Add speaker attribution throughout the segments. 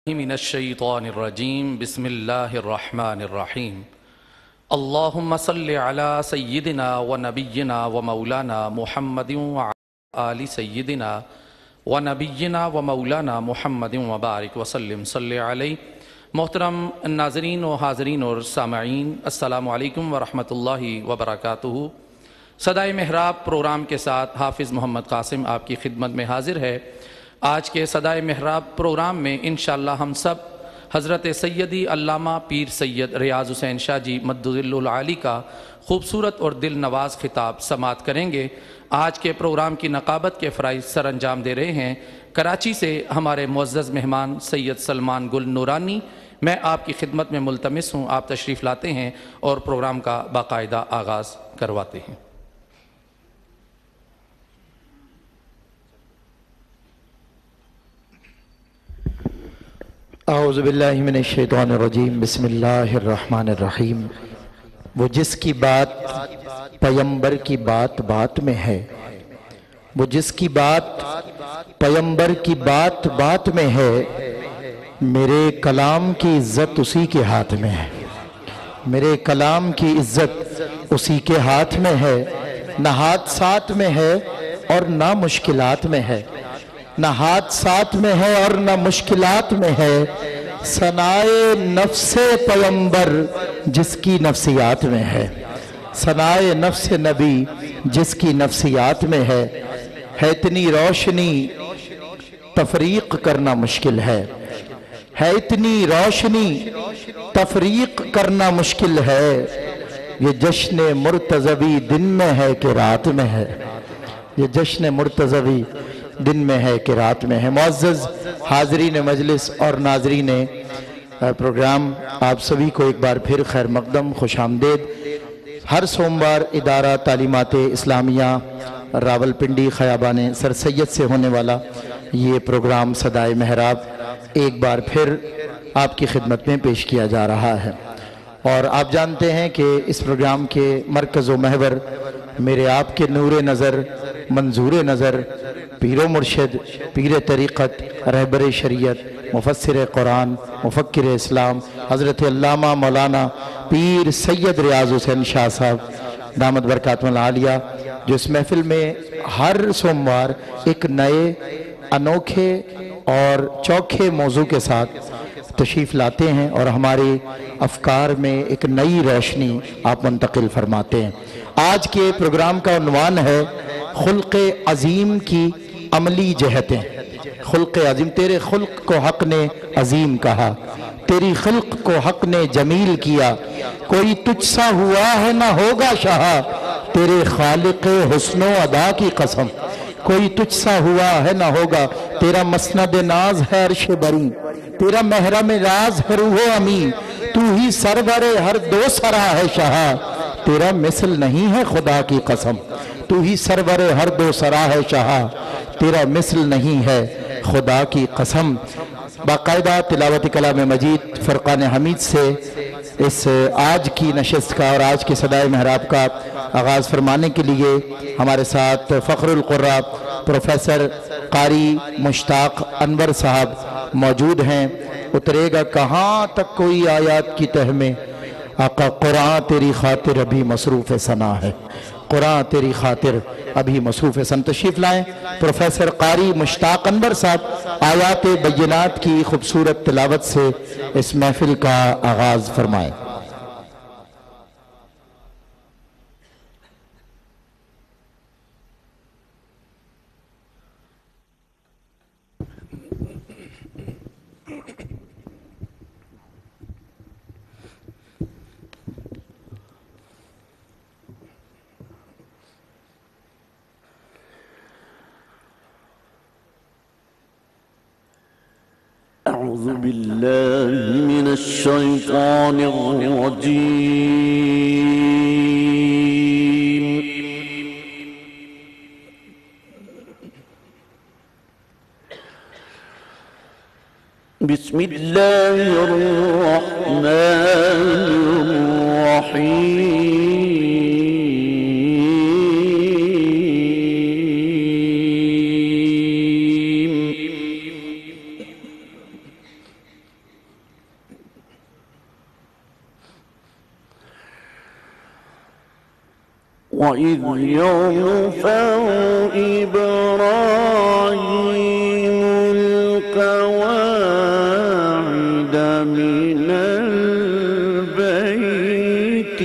Speaker 1: من الشیطان الرجیم بسم اللہ الرحمن الرحیم اللہم صل علی سیدنا و نبینا و مولانا محمد وعلی آل سیدنا و نبینا و مولانا محمد وبارک وسلم صلی علیہ۔ محترم ناظرین و حاضرین اور سامعین، السلام علیکم ورحمۃ اللہ وبرکاتہ۔ صدائے محراب پروگرام کے ساتھ حافظ محمد قاسم آپ کی خدمت میں حاضر ہے۔ آج کے صدائے محراب پروگرام میں انشاءاللہ ہم سب حضرت سیدی علامہ پیر سید ریاض حسین شاہ جی مدظل العالی کا خوبصورت اور دل نواز خطاب سماعت کریں گے۔ آج کے پروگرام کی نقابت کے فرائض سر انجام دے رہے ہیں کراچی سے ہمارے معزز مہمان سید سلمان گل نورانی۔ میں آپ کی خدمت میں ملتمس ہوں، آپ تشریف لاتے ہیں اور پروگرام کا باقاعدہ آغاز کرواتے ہیں۔
Speaker 2: اعوذ باللہ من الشیطان الرجیم بسم اللہ الرحمن الرحیم۔ وہ جس کی بات پیمبر کی بات بات میں ہے، وہ جس کی بات پیمبر کی بات بات میں ہے، میرے کلام کی عزت اسی کے ہاتھ میں ہے، میرے کلام کی عزت اسی کے ہاتھ میں ہے۔ نہ ہاتھ ساتھ میں ہے اور نہ مشکلات میں ہے، نہ ہاتھ ساتھ میں ہے اور نہ مشکلات میں ہے۔ ثنائے نفس پیمبر جس کی نفسیات میں ہے، ثنائے نفس نبی جس کی نفسیات میں ہے اتنی روشنی تفریق کرنا مشکل ہے اتنی روشنی تفریق کرنا مشکل ہے۔ یہ جشن مرتضوی دن میں ہے کہ رات میں ہے، یہ جشن مرتضوی دن میں ہے کہ رات میں ہے۔ معزز حاضرین مجلس اور ناظرین پروگرام، آپ سبھی کو ایک بار پھر خیر مقدم، خوش آمدید۔ ہر سوموار ادارہ تعلیمات اسلامیہ راولپنڈی خیابان سر سید سے ہونے والا یہ پروگرام صدائے محراب ایک بار پھر آپ کی خدمت میں پیش کیا جا رہا ہے، اور آپ جانتے ہیں کہ اس پروگرام کے مرکز و محور میرے آپ کے نور نظر، منظور نظر، پیر و مرشد، پیر طریقت، رہبر شریعت، مفسر قرآن، مفکر اسلام حضرت علامہ مولانا پیر سید ریاض حسین شاہ صاحب دامت برکاتہ العالیہ، جو اس محفل میں ہر سوموار ایک نئے انوکھے اور چوکھے موضوع کے ساتھ تشریف لاتے ہیں اور ہمارے افکار میں ایک نئی روشنی آپ منتقل فرماتے ہیں۔ آج کے پروگرام کا عنوان ہے خلق عظیم کی عملی جہتیں۔ خلق عظیم، تیرے خلق کو حق نے عظیم کہا، تیری خلق کو حق نے جمیل کیا، کوئی تجھ سا ہوا ہے نہ ہوگا شاہ، تیرے خالق حسن و ادا کی قسم، کوئی تجھ سا ہوا ہے نہ ہوگا، تیرا مسند ناز ہے عرش بری، تیرا محرم راز ہے روح امی، تو ہی سرور ہر دو سرا ہے شاہ، تیرا مثل نہیں ہے خدا کی قسم، تو ہی سرور ہر دو سرا ہے شاہ، تیرا مثل نہیں ہے خدا کی قسم۔ باقاعدہ تلاوت کلام مجید فرقان حمید سے اس آج کی نشست کا اور آج کے صدائے محراب کا آغاز فرمانے کے لیے ہمارے ساتھ فخر القراء پروفیسر قاری مشتاق انور صاحب موجود ہیں۔ اترے گا کہاں تک کوئی آیات کی تہ میں، آقا قرآن تیری خاطر ابھی مصروف ثنا ہے، قرآن تیری خاطر ابھی مصروف ثنا۔ تشریف لائیں پروفیسر قاری مشتاق انور صاحب آیات بینات کی خوبصورت تلاوت سے اس محفل کا آغاز فرمائیں۔
Speaker 3: أعوذ بالله من الشيطان الرجيم بسم الله الرحمن الرحيم وإذ يرفع إبراهيم القواعد من البيت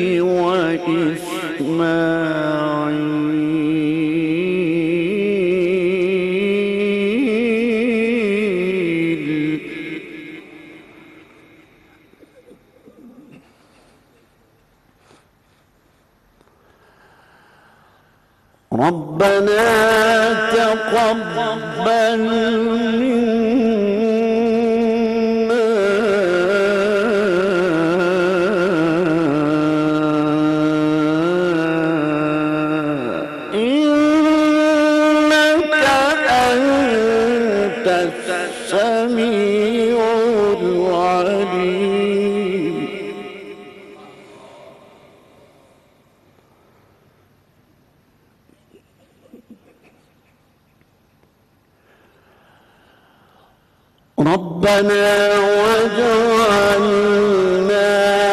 Speaker 3: وإسماعيل ربنا تقبل منا إنك أنت السميع العليم ربنا واجعلنا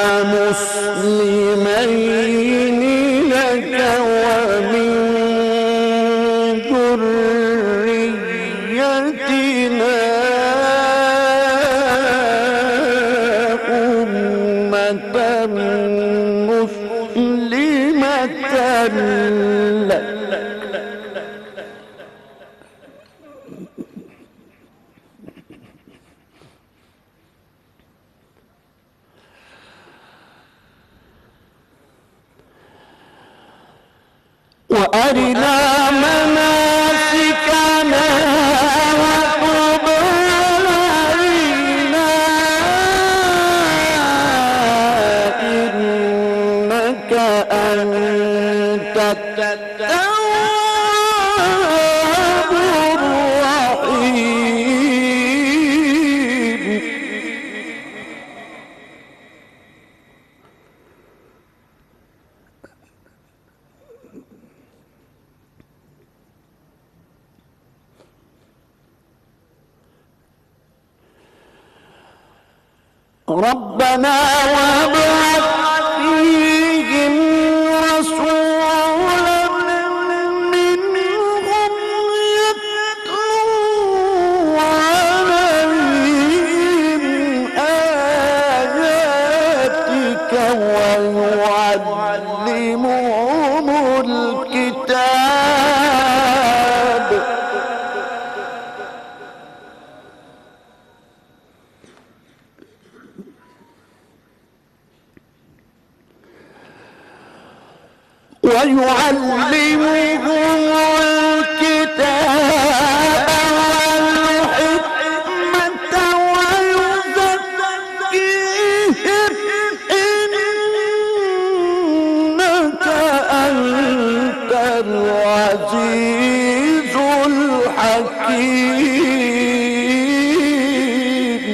Speaker 3: مسلمين لك ومن ذريتنا أمة مسلمة لك وأرنا مناسكنا وتب علينا إنك أنت التواب الرحيم ربنا وابعث فيهم رسولا منهم يتلو عليهم آياتك ويعلمهم الكتاب والحكمة ويزكيهم إنك أنت العزيز الحكيم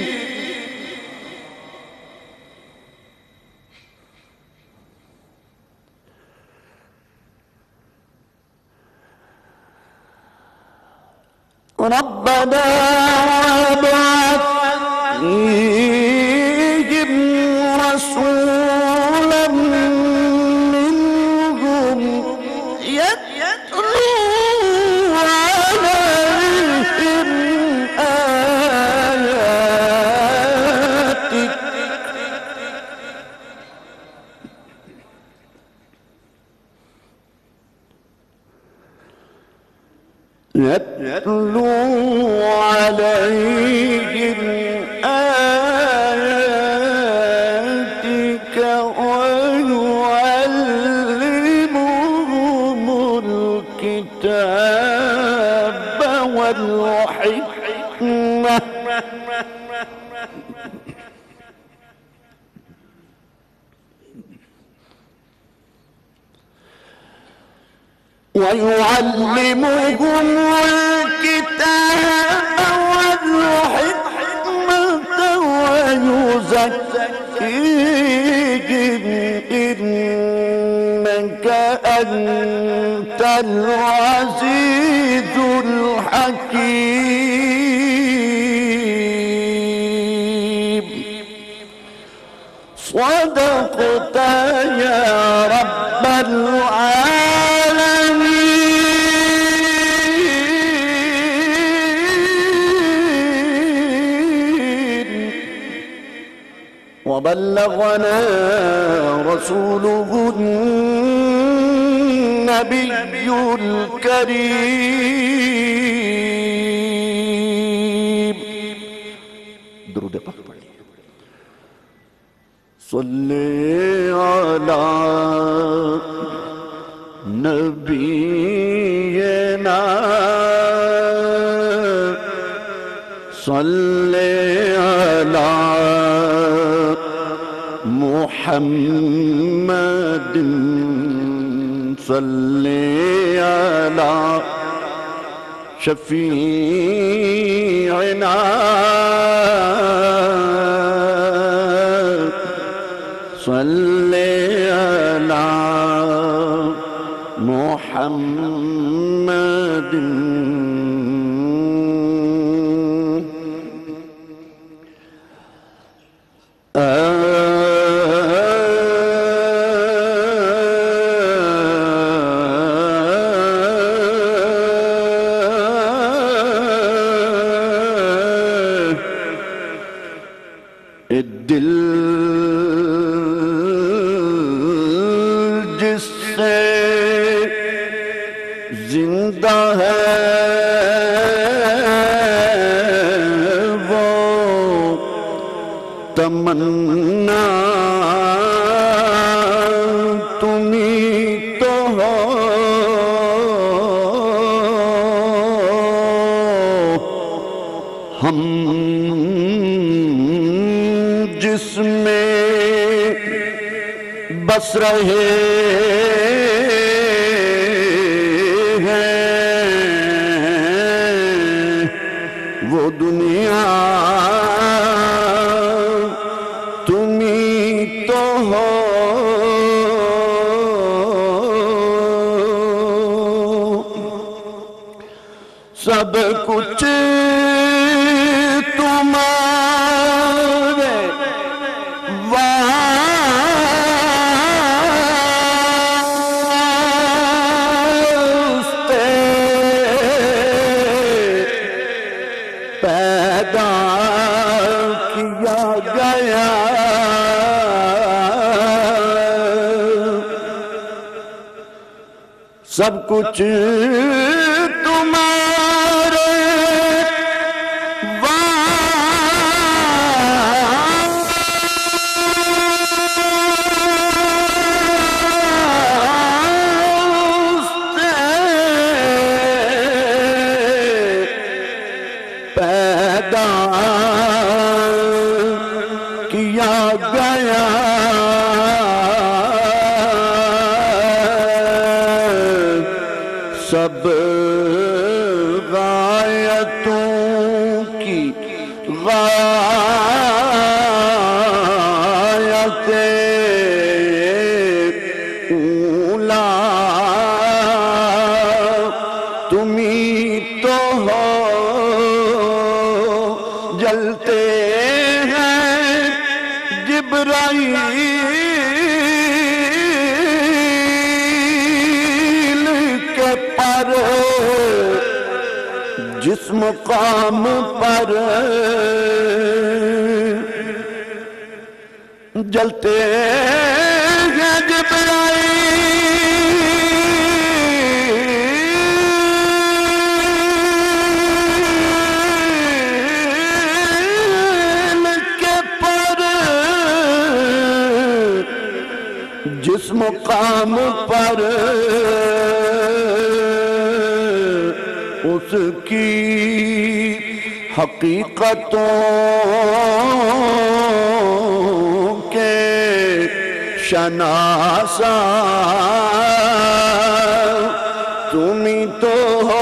Speaker 3: ربنا وابعث فيهم رسولا منهم يتلو عليهم آياتك يتلو عليهم آياتك ويعلمهم الكتاب والحكمة ويعلمهم الكتاب والحكمة ويزكيهم إنك أنت العزيز الحكيم صدقت يا رب العالمين وبلغنا رسوله النبي الكريم درود پاک پڑھیے صلی علی نبینا صلی علی محمد صلی علی شفیعنا صلی علی محمد دل جس سے زندہ ہے وہ تمنا تمہیں تو ہو ہم جس میں بس رہے ہیں وہ دنیا تمہیں تو ہو سب کچھ تمہارے واسطے پیدا کیا گیا سب کچھ تمہارے پیدا کیا گیا سب غایتوں کی غایت اولا تمہیں تو ہو جلتے ہیں جبرائیل کے پر جس مقام پر جلتے ہیں جبرائیل کے پر جس مقام پر اس کی حقیقتوں کے شناسا تمہیں تو ہو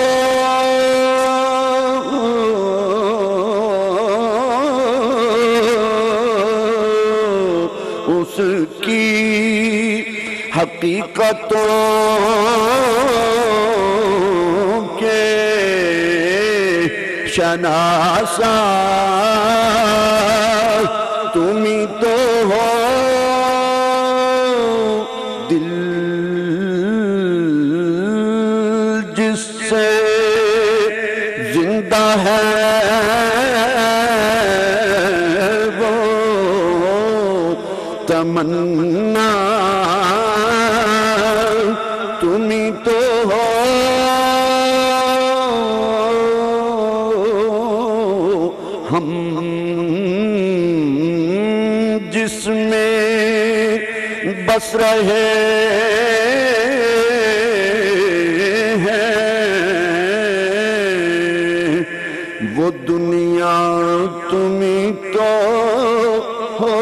Speaker 3: اس کی حقیقتوں کے شناسا تمہیں تو ہو دل جس سے زندہ ہے وہ تمنا تم ہی تو ہو ہم جس میں بس رہے وہ دنیا تم ہی تو ہو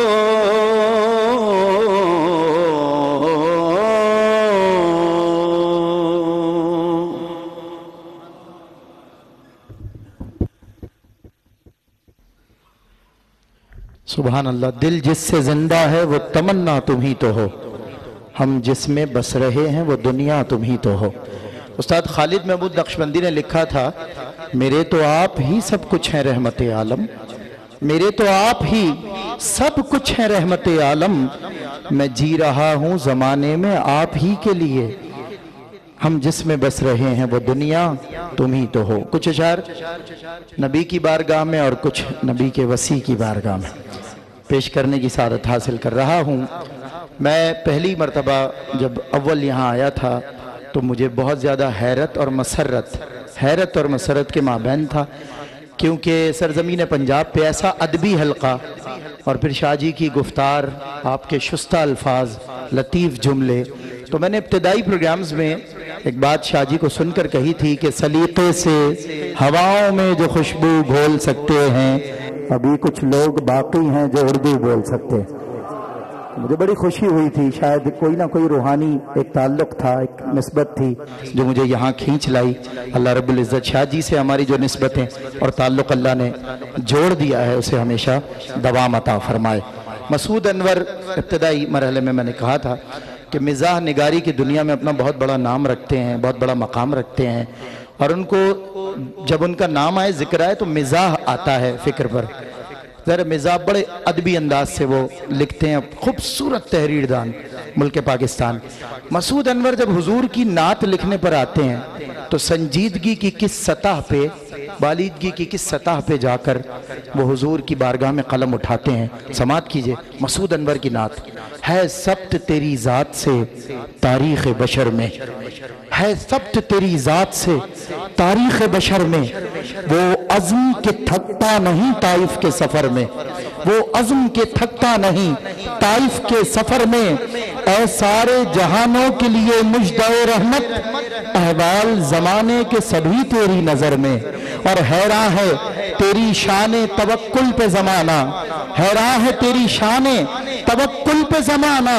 Speaker 2: سبحان اللہ. دل جس سے زندہ ہے وہ تمنا تم ہی تو ہو، ہم جس میں بس رہے ہیں وہ دنیا تم ہی تو ہو. استاد خالد محمود نقشبندی نے لکھا تھا، میرے تو آپ ہی سب کچھ ہیں رحمت عالم، میرے تو آپ ہی سب کچھ ہیں رحمت عالم، میں جی رہا ہوں زمانے میں آپ ہی کے لیے، ہم جس میں بس رہے ہیں وہ دنیا تم ہی تو ہو. کچھ اشعار نبی کی بارگاہ میں اور کچھ نبی کے وسیع کی بارگاہ میں پیش کرنے کی سعادت حاصل کر رہا ہوں. میں پہلی مرتبہ جب اول یہاں آیا تھا تو مجھے بہت زیادہ حیرت اور مسرت کے مابین تھا، کیونکہ سرزمین پنجاب پہ ایسا ادبی حلقہ اور پھر شاہ جی کی گفتار، آپ کے شستہ الفاظ، لطیف جملے. تو میں نے ابتدائی پروگرامز میں ایک بات شاہ جی کو سن کر کہی تھی کہ سلیقے سے ہواؤں میں جو خوشبو گھول سکتے ہیں، ابھی کچھ لوگ باقی ہیں جو اردو بول سکتے ہیں. مجھے بڑی خوشی ہوئی تھی، شاید کوئی نہ کوئی روحانی ایک تعلق تھا، ایک نسبت تھی جو مجھے یہاں کھینچ لائی. اللہ رب العزت شاہ جی سے ہماری جو نسبتیں اور تعلق اللہ نے جوڑ دیا ہے اسے ہمیشہ دوام عطا فرمائے. مسعود انور ابتدائی مرحلے میں نے کہا تھا کہ مزاح نگاری کی دنیا میں اپنا بہت بڑا نام رکھتے ہیں، بہت بڑا مقام رکھتے ہیں، اور ان کو جب ان کا نام آئے، ذکر آئے تو مزاح آتا ہے فکر پر. ذرا مزاح بڑے ادبی انداز سے وہ لکھتے ہیں، خوبصورت تحریر دان ملک پاکستان. مسعود انور جب حضور کی نعت لکھنے پر آتے ہیں تو سنجیدگی کی کس سطح پہ، بالیدگی کی کس سطح پہ جا کر وہ حضور کی بارگاہ میں قلم اٹھاتے ہیں. سماعت کیجئے مسعود انور کی نعت. ہے سبت تیری ذات سے تاریخ بشر میں، ہے سبت تیری ذات سے تاریخ بشر میں، وہ عزم کے تھکتا نہیں طائف کے سفر میں، وہ عزم کے تھکتا نہیں طائف کے سفر میں. اے سارے جہانوں کے لیے مجدہ رحمت، احوال زمانے کے سبھی تیری نظر میں، اور حیراں ہے تیری شان توکل پہ زمانہ، حیراں ہے تیری شان توکل پہ زمانہ.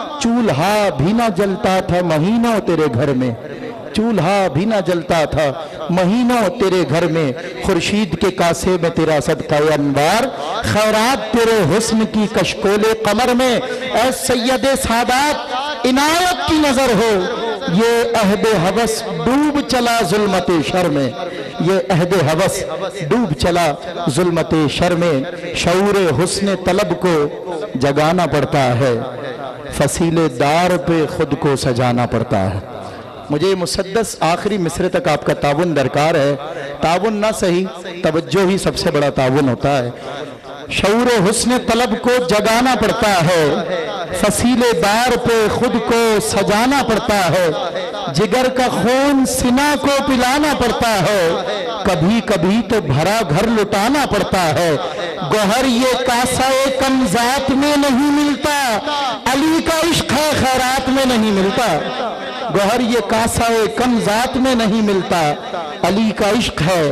Speaker 2: چولہا بھی نہ جلتا تھا مہینوں تیرے گھر میں، چولہا بھی نہ جلتا تھا مہینوں تیرے گھر میں. خورشید کے کاسے میں تیرا صدقہ انوار، خیرات تیرے حسن کی کشکول قمر میں. اے سید سادات عنایت کی نظر ہو، یہ عہد ہوس ڈوب چلا ظلمت شر میں، یہ عہد ہوس ڈوب چلا ظلمت شر میں. شعور حسن طلب کو جگانا پڑتا ہے، فصیل دار پہ خود کو سجانا پڑتا ہے. مجھے یہ مسدس آخری مصرے تک آپ کا تعاون درکار ہے. تعاون نہ صحیح، توجہ ہی سب سے بڑا تعاون ہوتا ہے. شعور و حسن طلب کو جگانا پڑتا ہے، فصیل دار پہ خود کو سجانا پڑتا ہے. جگر کا خون سینہ کو پلانا پڑتا ہے، کبھی کبھی تو بھرا گھر لٹانا پڑتا ہے. گوہر یہ کاسہ کم ذات میں نہیں ملتا، علی کا عشق ہے خیرات میں نہیں ملتا. گوہر یہ کاسہ کم ذات میں نہیں ملتا، علی کا عشق ہے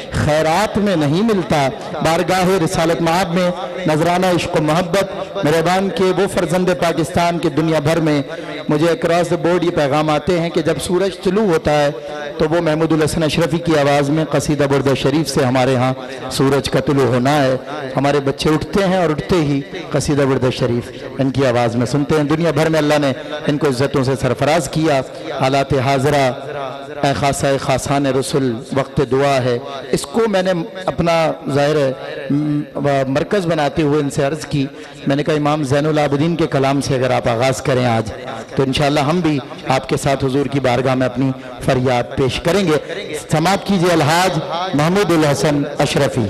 Speaker 2: خیرات میں نہیں ملتا. بارگاہ رسالت معاب میں نذرانہ عشق و محبت مہربان کے وہ فرزند پاکستان کے دنیا بھر میں مجھے اکراس بورڈ یہ پیغام آتے ہیں کہ جب سورج طلوع ہوتا ہے تو وہ محمود الحسن اشرفی کی آواز میں قصیدہ برد شریف سے ہمارے ہاں سورج کا طلوع ہونا ہے. ہمارے بچے اٹھتے ہیں اور اٹھتے ہی قصیدہ برد شریف ان کی آواز میں سنتے ہیں. دنیا بھر میں اللہ نے ان کو عزتوں سے سرفراز کیا. حالات حاضرہ اے خاصہ خاصان رسول وقت دعا ہے، اس کو میں نے اپنا ظاہر مرکز بناتے ہوئے ان سے عرض کی. میں نے کہا امام زین العابدین کے کلام سے اگر آپ آغاز کریں آج تو انشاءاللہ ہم بھی آپ کے ساتھ حضور کی بارگاہ میں اپنی فریاد پیش کریں گے. سماعت کیجئے الحاج محمود الحسن اشرفی.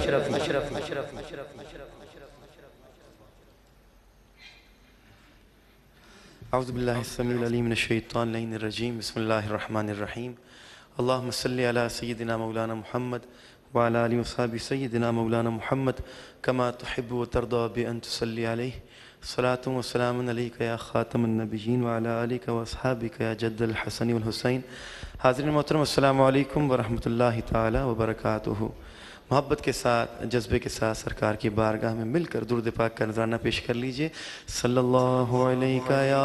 Speaker 4: اعوذ باللہ السمیع العلیم من الشیطان اللعین الرجیم بسم اللہ الرحمن الرحیم اللہم صلی علی سیدنا مولانا محمد وعلی آلہ وصحبہ سیدنا مولانا محمد کما تحب و ترضى بأن تصلی علیہ صلاة و سلام علیک یا خاتم النبیین وعلی آلک و اصحابک یا جد الحسن والحسین. حاضرین محترم السلام علیکم ورحمۃ اللہ تعالی وبرکاتہ. محبت کے ساتھ جذبے کے ساتھ سرکار کی بارگاہ میں مل کر درود پاک کا نذرانہ پیش کر لیجئے. صلی اللہ علیہ یا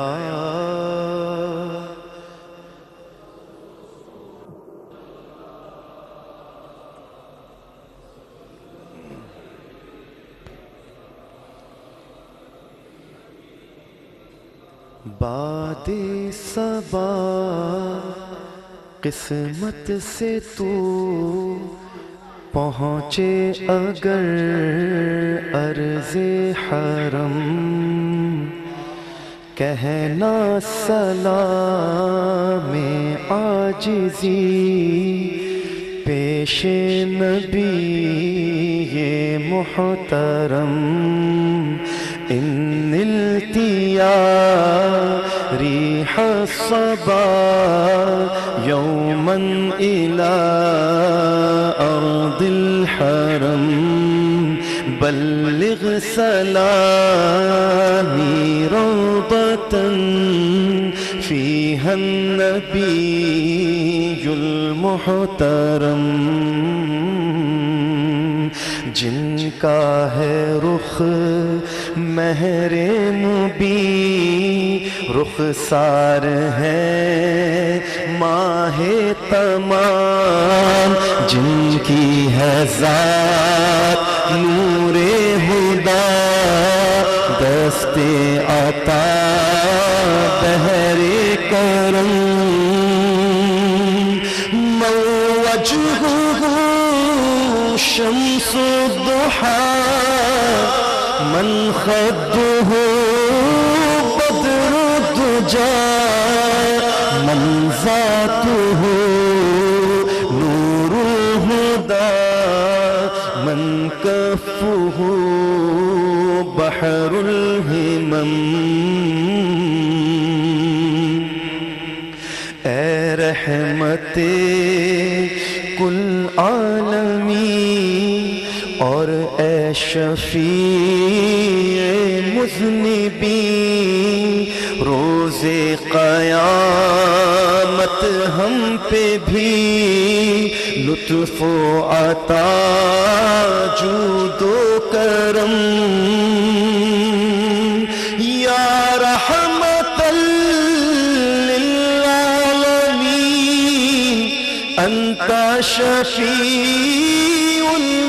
Speaker 4: باد صبا قسمت سے تو پہنچے اگر عرض حرم کہنا سلام عاجزی پیش نبی محترم ان التیا ریح الصبا یوما الى ارض الحرم بلغ سلامی روضة فيها النبي المحترم جن کا ہے رخ مہر مبین رخسار ہے ماہ تمام جن کی ہے ذات نور ہدا دست عطا بحر کرم وجهه شمس الضحى من خده بدر الدجى من ذاته نور الهدى من كفه بحر الهمم. اے رحمت کل عالمی اور اے شفیع مذنبین روز قیامت ہم پہ بھی لطف و عطا جود و کرم. یا رحمت للعالمین انت شفیع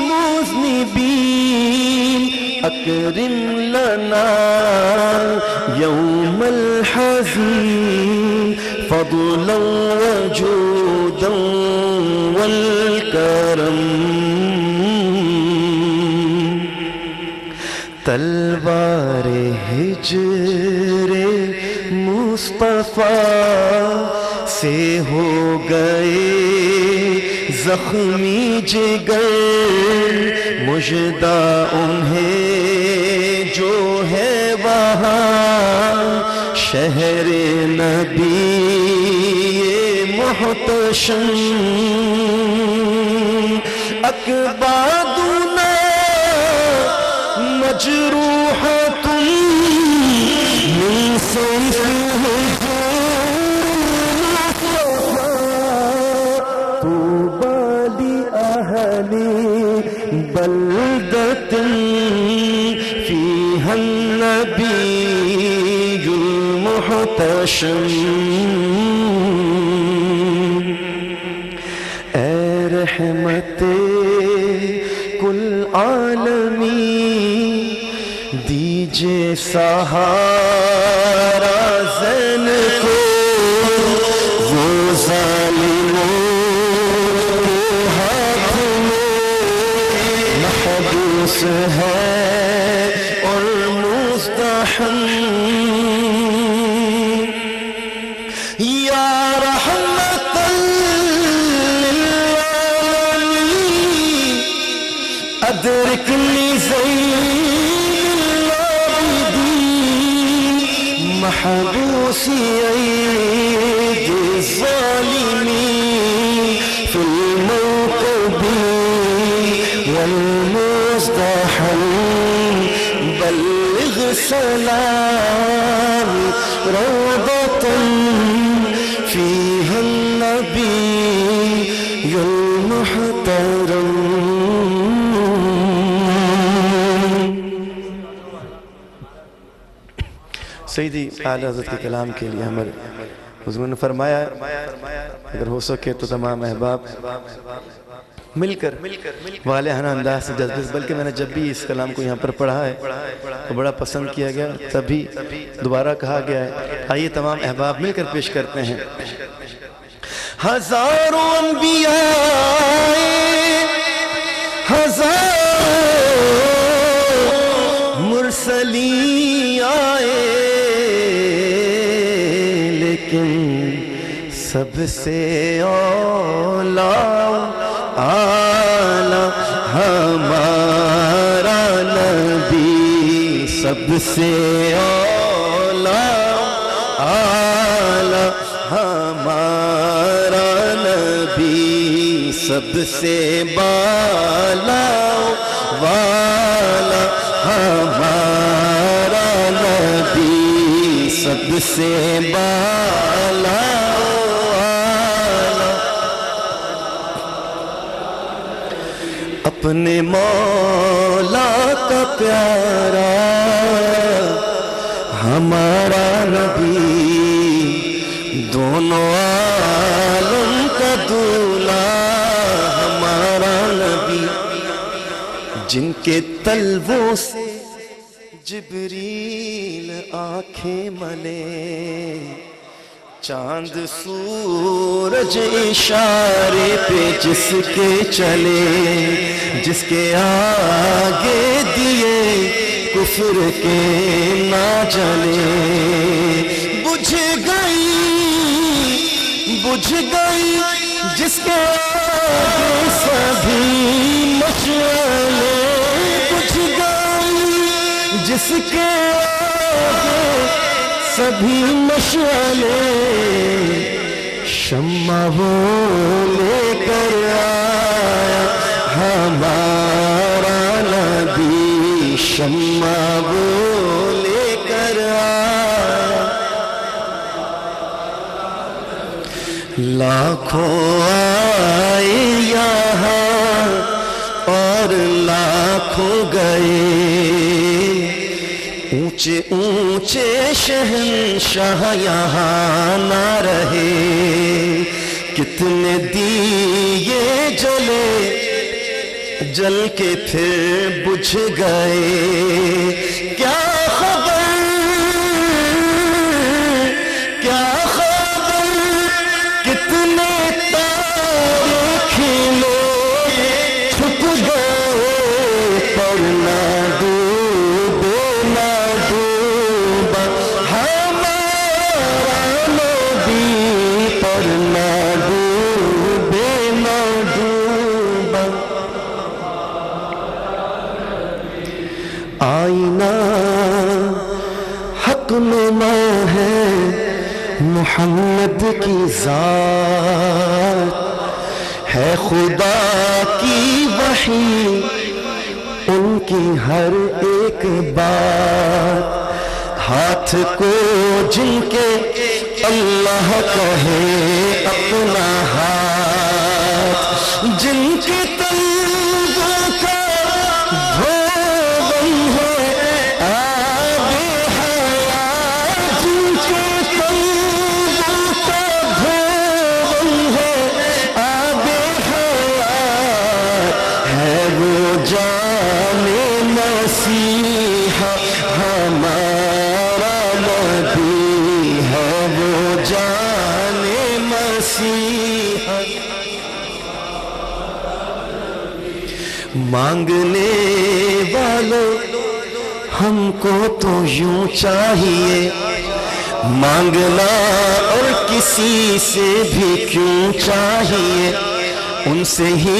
Speaker 4: المذنبین اکرم لنا یوم الحزین فضلا وجودا والکرم. تلوار ہجر مصطفیٰ سے ہو گئے زخمی جگر مژدہ انہیں جو ہے وہاں شہر نبی محتشم. اکبادنا مجروحة من سيف طوبى لأهل بلدة فيها النبي المحتشم. اے رحمت کل عالمی دیجئے سہارا زین کو وہ ظالموں ہاتھ میں محبوس ہے اور مزدحم. یا رحمت للعالمین ادرکنی زین العابدین
Speaker 5: محبوس أيدي الظالمين في الموكب والمزدحم بلغ سلام روضة فيها النبي المحترم.
Speaker 4: سیدی اعلیٰ حضرت کے کلام کے لیے ہمارے حضور نے فرمایا اگر ہو سکے تو تمام احباب مل کر والہانہ انداز سے جذبے، بلکہ میں نے جب بھی اس کلام کو یہاں پر پڑھا ہے تو بڑا پسند کیا گیا، تبھی دوبارہ کہا گیا ہے. آئیے تمام احباب مل کر پیش کرتے ہیں.
Speaker 5: ہزاروں انبیاء ہزاروں مرسلین آئے، لیکن سب سے اعلیٰ ہمارا نبی، سب سے اعلیٰ ہمارا نبی، سب سے بالا والا ہمارا نبی، سب سے بالا والا. اپنے مولا کا پیارا ہمارا نبی، دونوں عالم کا دولا ہمارا نبی، جن کے تلووں سے جبریل آنکھیں ملے، چاند سورج اشارے پہ جس کے چلے، جس کے آگے دیے کفر کے نہ جلے. بجھ گئی جس کے آگے سبھی مشعلے، بجھ گئی جس کے آگے سبھی مشعلے، شمع وہ لے کر آیا ہمارا نبی، شمع وہ لے کر آیا. لاکھوں آئے یہاں اور لاکھوں گئے، اونچے اونچے شہنشاہ یہاں نہ رہے، کتنے دیے جلے جل کے پھر بجھ گئے. کیا خبر کتنے تارے کھلے چھپ گئے، پر نہ ڈوبا ہمارا نبی، پر نہ ڈوبا. آئینہ حق نما ہے محمد کی ذات، ہے خدا کی وحی ان کی ہر ایک بات. ہاتھ کو جن کے اللہ کہے اپنا ہاتھ، جن کے تلووں کا دھوبن ہے آب حیات، جن کے تلووں کا دھوبن ہے آب حیات، ہے وہ جان مسیحا ہمارا نبی، ہے وہ جان مسیحا. مانگنے والوں ہم کو تو یوں چاہیے، مانگنا اور کسی سے بھی کیوں چاہیے، ان سے ہی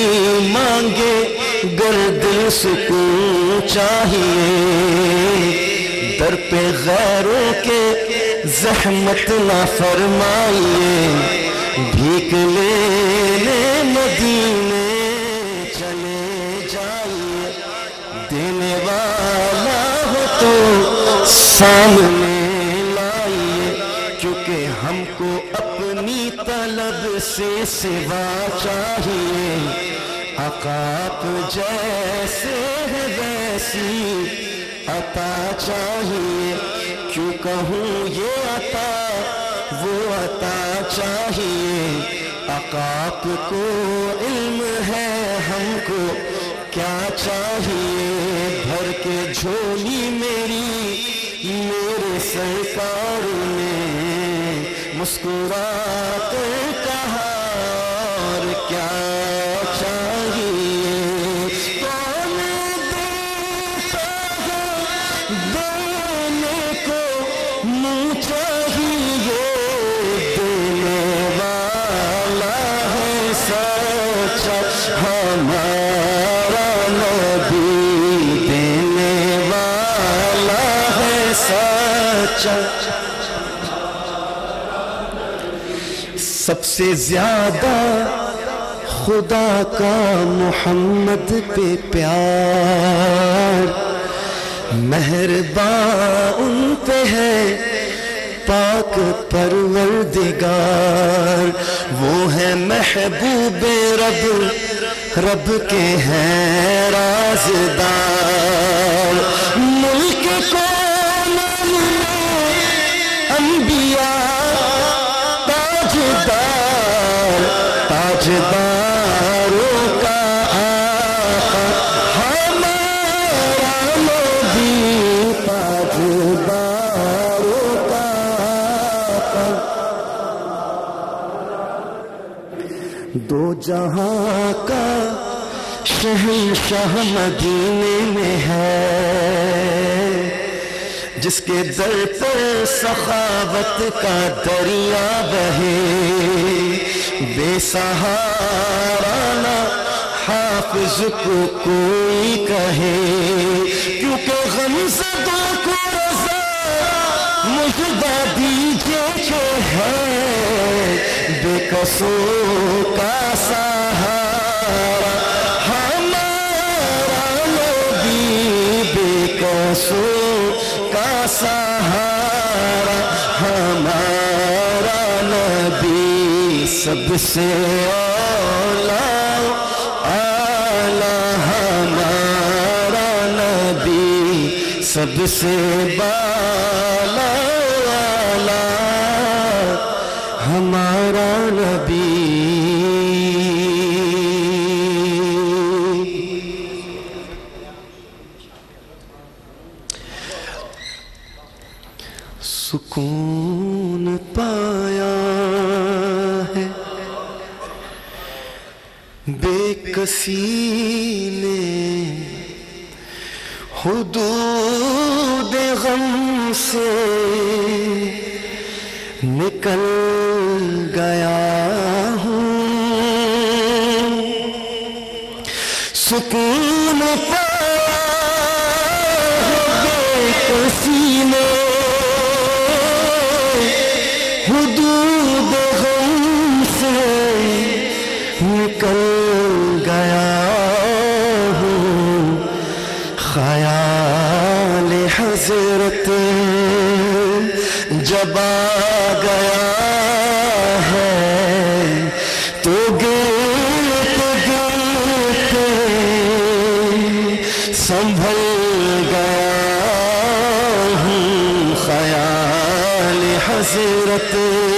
Speaker 5: مانگے گر دل سکون چاہیے. در پہ غیروں کے زحمت نہ فرمائیے بھیک لینے مدینے چلے جائیے دینے والا ہو تو سامنے لائیے کیونکہ ہم کو اپنی طلب سے سوا چاہیے آقا آپ جیسے ہے ویسی عطا چاہیے کیوں کہوں یہ عطا وہ عطا چاہیے آقا آپ کو علم ہے ہم کو کیا چاہیے بھر کے جھولی میری میرے سرکار نے مسکرا کر کہا اور کیا چاہیے کون دیتا ہے دینے کو منہ چاہیے دینے والا ہے سچا ہمارا نبی دینے والا ہے سچا سب سے زیادہ خدا کا محمد پہ پیار مہربان ان پہ ہے پاک پروردگار وہ ہے محبوب رب رب کے ہیں رازدار ملک کون انبیاء تاجداروں کا آقا ہمارا نبی تاجداروں کا آقا دو جہاں کا شہنشاہ مدینے میں ہے جس کے در پر سخاوت کا دریا بہے بے سہارا نہ حافظ کو کوئی کہے کیونکہ غمزدوں کو رضا مجدہ دیجئے کہ ہے بے کسوں کا سہارا ہمارا نبی بے کسوں کا سہارا ہمارا نبی سب سے اعلیٰ ہمارا نبی سب سے بالا ہمارا نبی سکون پایا ہے بے کسی نے حدود غم سے نکل گیا ہوں سکون پایا بے کسی نے حدود غم سے نکل گیا ہوں خیال حضرت جب آ گیا ہے تو گرتے گرتے سنبھل گیا ہوں خیال حضرت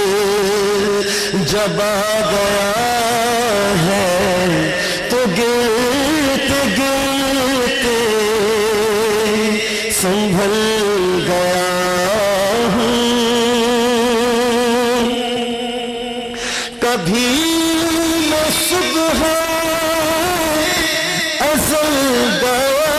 Speaker 5: جب آ گیا ہے تو گرتے گرتے سنبھل گیا ہوں کبھی میں صبح ازل گیا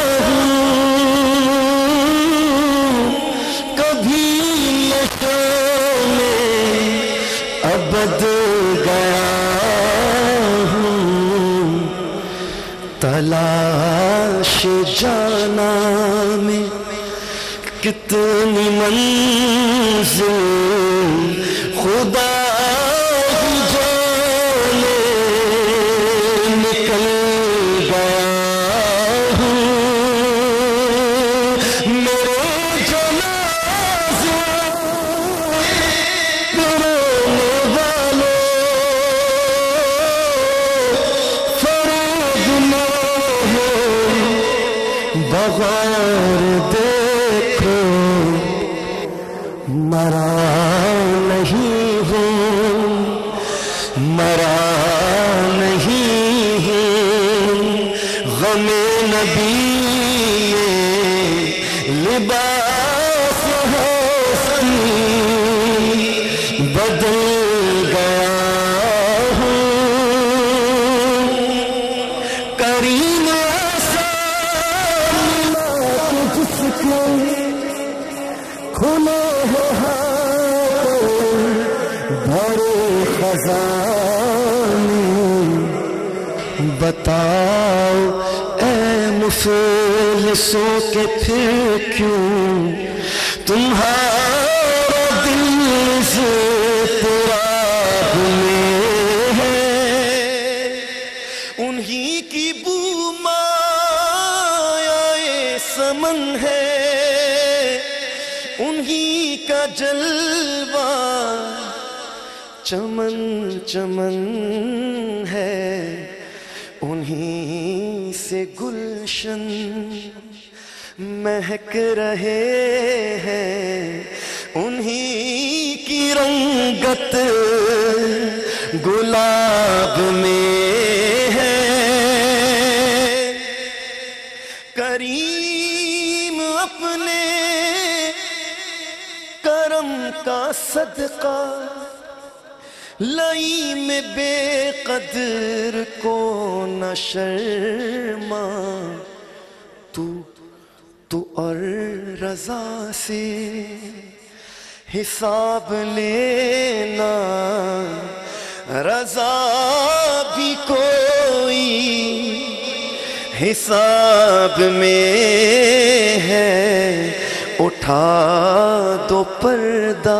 Speaker 5: ہوں کبھی میں شام ابد گیا ہوں تلاش جانا میں کتنی منزل خدا جانے نکل گیا ہوں میرے جنازے رونے والوں فرید نہ ہو بغیر دیکھو مرا نہیں ہوں مرا نہیں ہوں غم نبی لباس حسنی بدل گیا ہوں کریم ایسا ملا کہ جس کے کھلے ہیں ہاتھ بھرے خزانے بتاؤ اے مفلسوں کے پھر کیوں تمہارا دل اضطراب میں ہے انہی کی بو مایۂ سمن ہے انہی کا جلوہ چمن چمن ہے انہی سے گلشن مہک رہے ہیں انہی کی رنگت گلاب میں ہے کریم اپنے کرم کا صدقہ لائی میں بے قدر کو نہ شرما تو اور رضا سے حساب لینا رضا بھی کوئی حساب میں ہے اٹھا دو پردہ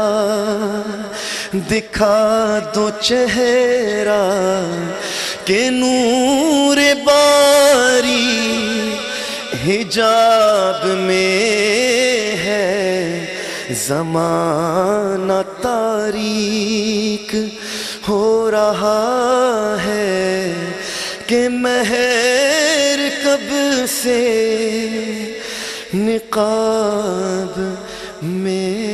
Speaker 5: دکھا دو چہرہ کہ نور باری حجاب میں ہے زمانہ تاریک ہو رہا ہے کہ مہر کب سے نقاب میں